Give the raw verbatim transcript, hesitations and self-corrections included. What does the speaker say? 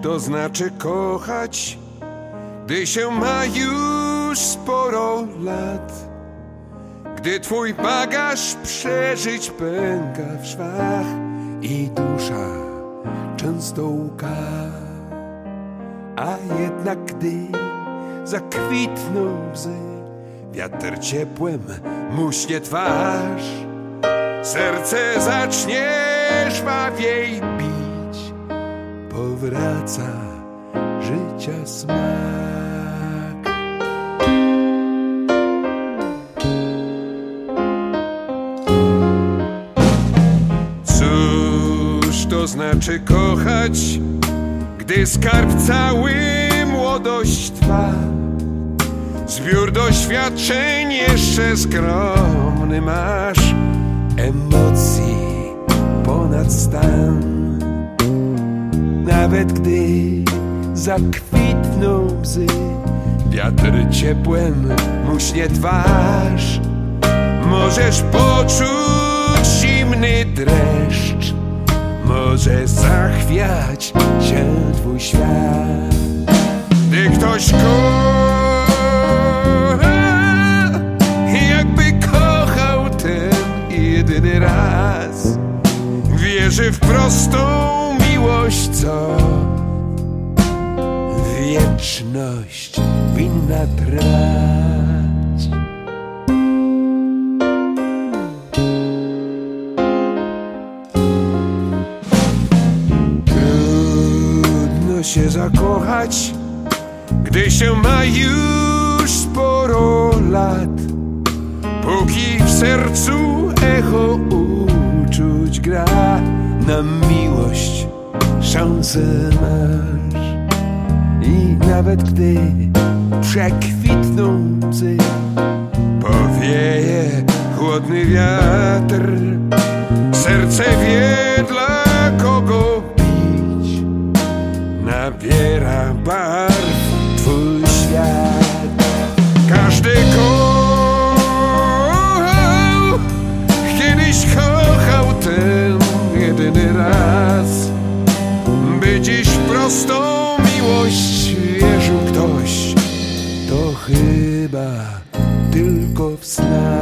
to znaczy kochać, gdy się ma już sporo lat, gdy twój bagaż przeżyć pęka w szwach i dusza często łka. A jednak gdy zakwitną łzy, wiatr ciepłem muśnie twarz, serce zacznie żwawiej bić, powraca życia smak. Cóż to znaczy kochać, gdy skarb cały młodość twa, zbiór doświadczeń jeszcze skromny masz, emocji ponad stan. Nawet gdy zakwitną łzy, wiatr ciepłem muśnie twarz, możesz poczuć zimny dreszcz, może zachwiać się twój świat. Gdy ktoś kocha, jakby kochał ten jedyny raz, wierzy w prostą miłość, co wieczność winna trwać. Trudno się zakochać, gdy się ma już sporo lat, póki w sercu echo uczuć gra. Na miłość szansę masz i nawet gdy przekwitną łzy, powieje chłodny wiatr, serce wie dla kogo pić, nabiera barw twój świat. Każdy kochał, kiedyś kochał ten jedyny raz, by dziś prostą miłość wierzył ktoś, to chyba tylko w snach.